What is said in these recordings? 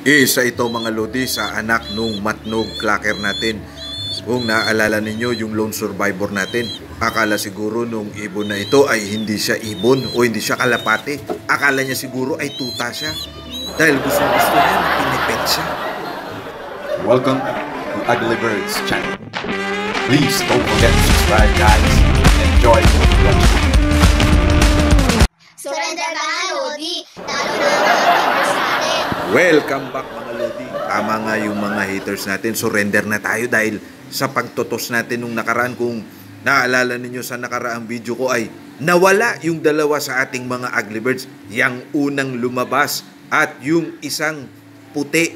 Isa ito mga lodi sa anak nung matnog clacker natin. Kung naaalala ninyo yung lone survivor natin, akala siguro nung ibon na ito ay hindi siya ibon o hindi siya kalapate. Akala niya siguro ay tuta siya. Dahil gusto niya na pinipet siya. Welcome to Ugly Birds channel. Please don't forget to subscribe, guys. Enjoy watching. Surrender ka na, Lodi. Talo na ang mga viewers natin. Welcome back mga lodi. Tama nga yung mga haters natin. Surrender na tayo dahil sa pagtotos natin nung nakaraan, kung naalala ninyo sa nakaraang video ko, ay nawala yung dalawa sa ating mga ugly birds. Yang unang lumabas at yung isang puti.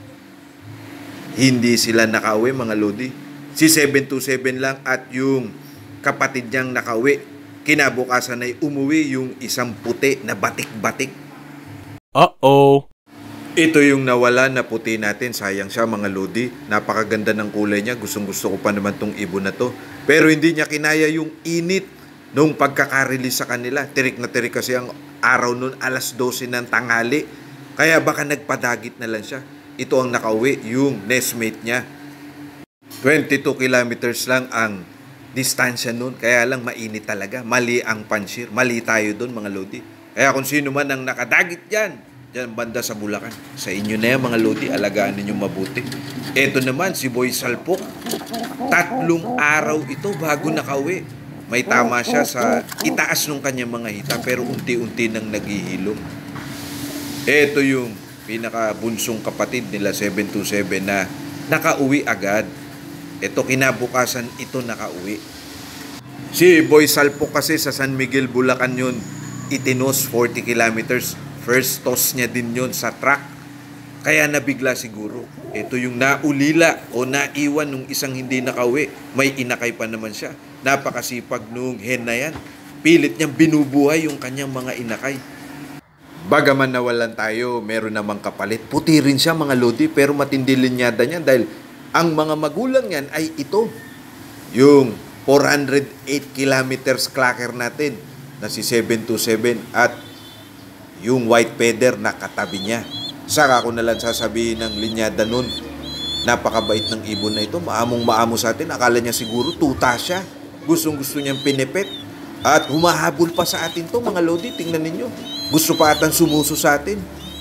Hindi sila nakauwi mga lodi. Si 727 lang at yung kapatid niyang nakauwi. Kinabukasan ay umuwi yung isang puti na batik-batik. Uh-oh. Ito yung nawala na puti natin. Sayang siya mga lodi. Napakaganda ng kulay niya. Gustong gusto ko pa naman tong ibon na to. Pero hindi niya kinaya yung init nung pagkaka-release sa kanila. Tirik na tirik kasi ang araw nun, alas 12 ng tanghali. Kaya baka nagpadagit na lang siya. Ito ang nakauwi, yung nestmate niya. 22 kilometers lang ang distansya nun. Kaya lang mainit talaga. Mali ang panshir. Mali tayo dun mga lodi. Kaya kung sino man ang nakadagit dyan banda sa Bulacan, sa inyo na yan mga lodi, alagaan ninyo mabuti. Ito naman si Boy Salpok, 3 araw ito bago nakauwi. May tama siya sa itaas ng kanyang mga hita, pero unti-unti nang naghihilom. Ito yung pinakabunsong kapatid nila 727 na nakauwi agad. Ito kinabukasan ito nakauwi. Si Boy Salpok kasi sa San Miguel, Bulacan yun itinos 40 kilometers. First toss niya din yon sa truck. Kaya nabigla siguro. Ito yung naulila o naiwan nung isang hindi nakauwi. May inakay pa naman siya. Napakasipag nung hen na yan. Pilit niyang binubuhay yung kanyang mga inakay. Bagaman nawalan tayo, meron namang kapalit. Puti rin siya mga lodi, pero matindi linyada niya dahil ang mga magulang yan ay ito. Yung 408 kilometers clacker natin na si 727 at yung white feather na katabi niya. Saka ko na lang sasabihin ng linyada nun, napakabait ng ibon na ito. Maamong-maamo sa atin. Akala niya siguro tuta siya. Gustong-gusto niyang pinipet. At humahabol pa sa atin to mga lodi. Tingnan ninyo. Gusto pa atang sumuso sa atin.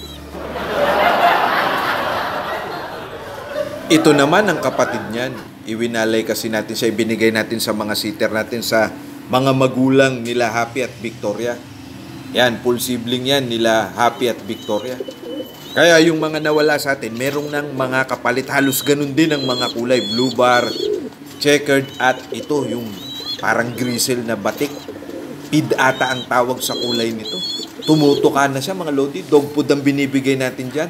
Ito naman ang kapatid niyan. Iwinalay kasi natin siya. Ibinigay natin sa mga sitter natin, sa mga magulang nila Happy at Victoria. Yan, full sibling yan nila Happy at Victoria. Kaya yung mga nawala sa atin, merong ng mga kapalit. Halos ganun din ang mga kulay. Blue bar, checkered, at ito yung parang grisel na batik. Pid ata ang tawag sa kulay nito. Tumutuka na siya mga lodi. Dog food ang binibigay natin dyan.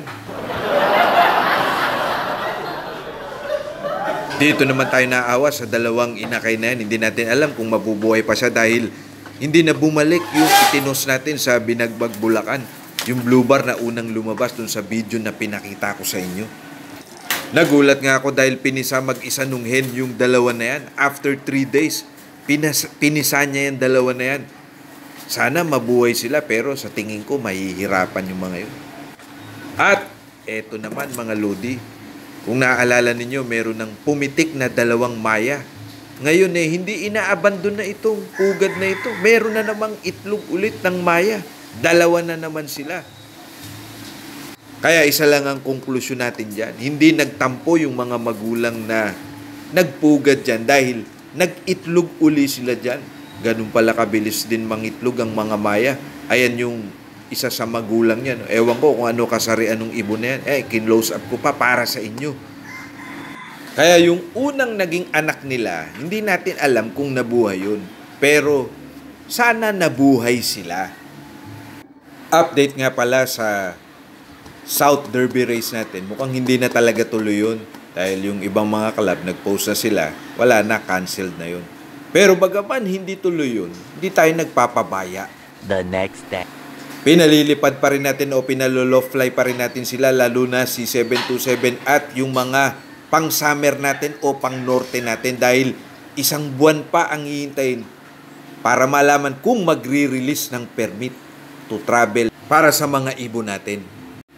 Dito naman tayo naawa sa dalawang inakay na yan. Hindi natin alam kung mabubuhay pa siya dahil hindi na bumalik yung itinos natin sa Binagbag, Bulacan. Yung blue bar na unang lumabas dun sa video na pinakita ko sa inyo. Nagulat nga ako dahil pinisa mag-isa nung hen yung dalawa na yan. After 3 days, pinisa niya yung dalawa na yan. Sana mabuhay sila, pero sa tingin ko mahihirapan yung mga yun. At eto naman mga lodi, kung naaalala ninyo, meron ng pumitik na 2 maya. Ngayon hindi inaabandon na itong pugad na ito. Meron na namang itlog ulit ng maya. 2 na naman sila. Kaya isa lang ang konklusyon natin dyan. Hindi nagtampo yung mga magulang na nagpugad dyan dahil nag-itlog uli sila dyan. Ganun pala kabilis din mangitlog ang mga maya. Ayan yung isa sa magulang yan. Ewan ko kung ano kasarian ng ibon na yan. Kinlose up ko pa para sa inyo. Kaya yung unang naging anak nila, hindi natin alam kung nabuhay yun. Pero sana nabuhay sila. Update nga pala sa South Derby race natin. Mukhang hindi na talaga tuloy yun. Dahil yung ibang mga club, nag-post na sila. Wala na, canceled na yun. Pero bagaman hindi tuloy yun, hindi tayo nagpapabaya. The next day. Pinalilipad pa rin natin o pinalolofly pa rin natin sila, lalo na si 727 at yung mga pang-summer natin o pang-norte natin dahil 1 buwan pa ang hihintayin para malaman kung magre-release ng permit to travel para sa mga ibon natin.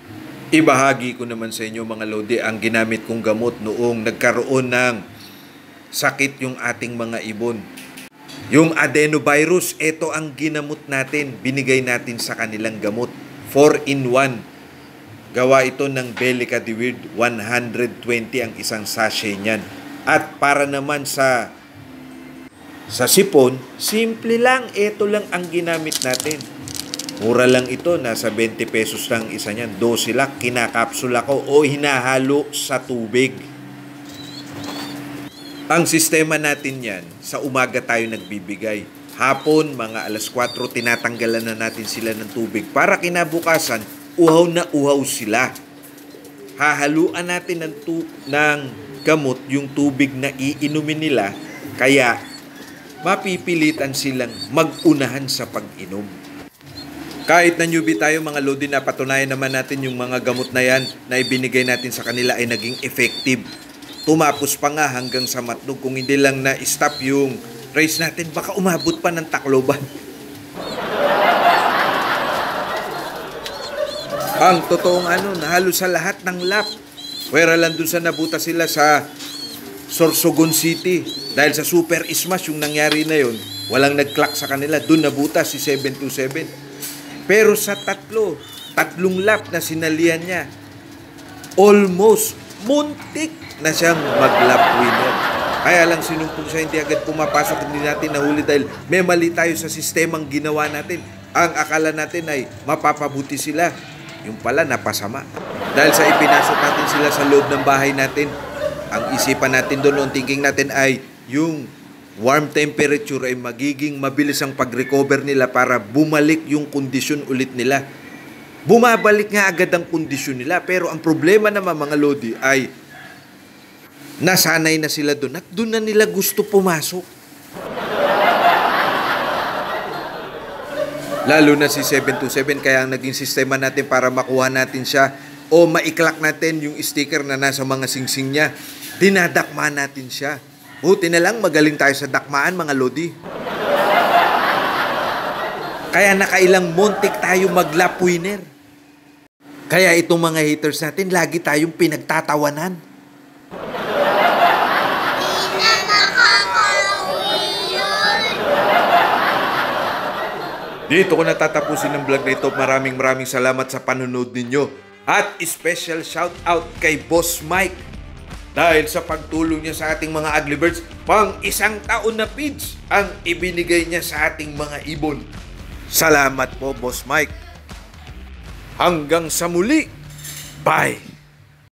Ibahagi ko naman sa inyo mga Lodi ang ginamit kong gamot noong nagkaroon ng sakit yung ating mga ibon. Yung adenovirus, ito ang ginamot natin, binigay natin sa kanilang gamot. 4-in-1. Gawa ito ng Bellica de Weird, 120 ang isang sachet niyan. At para naman sa sipon, simple lang, ito lang ang ginamit natin. Mura lang ito, nasa 20 pesos lang isa niyan. 12 lang, kinakapsula ko o hinahalo sa tubig. Ang sistema natin yan, sa umaga tayo nagbibigay. Hapon, mga alas 4, tinatanggalan na natin sila ng tubig. Para kinabukasan, uhaw na uhaw sila. Hahaluan natin ng gamot yung tubig na iinumin nila. Kaya, mapipilitan silang mag-unahan sa pag-inom. Kahit na newbie tayo mga Lodi, napatunayan naman natin yung mga gamot na yan na ibinigay natin sa kanila ay naging effective. Tumapos pa nga hanggang sa Matnog. Kung hindi lang na-stop yung race natin, baka umabot pa ng Tacloban. Ang totoong nahalo sa lahat ng lap. Pwera lang dun sa nabuta sila sa Sorsogon City. Dahil sa Super Smash yung nangyari na yun, walang nag-clock sa kanila. Dun nabuta si 727. Pero sa tatlong lap na sinalihan niya, almost muntik na siyang mag-lap winner. Kaya lang sinumpong siya, hindi agad pumapasok, hindi natin nahuli dahil may mali tayo sa sistemang ginawa natin. Ang akala natin ay mapapabuti sila. Yung pala napasama. Dahil sa ipinasok natin sila sa loob ng bahay natin, ang isipan natin doon, ang thinking natin ay yung warm temperature ay magiging mabilis ang pag-recover nila para bumalik yung kondisyon ulit nila. Bumabalik nga agad ang kondisyon nila, pero ang problema naman mga Lodi ay nasanay na sila doon at doon na nila gusto pumasok. Lalo na si 727, kaya ang naging sistema natin para makuha natin siya o maiklak natin yung sticker na nasa mga singsing niya, dinadakmaan natin siya. Buti na lang magaling tayo sa dakmaan mga Lodi. Kaya nakailang montik tayo mag-lap winner. Kaya itong mga haters natin, lagi tayong pinagtatawanan. Dito ko natatapusin ng vlog na ito. Maraming salamat sa panonood ninyo. At special shout out kay Boss Mike. Dahil sa pagtulong niya sa ating mga Ugly Birds, pang 1 taon na feeds ang ibinigay niya sa ating mga ibon. Salamat po, Boss Mike. Hanggang sa muli. Bye!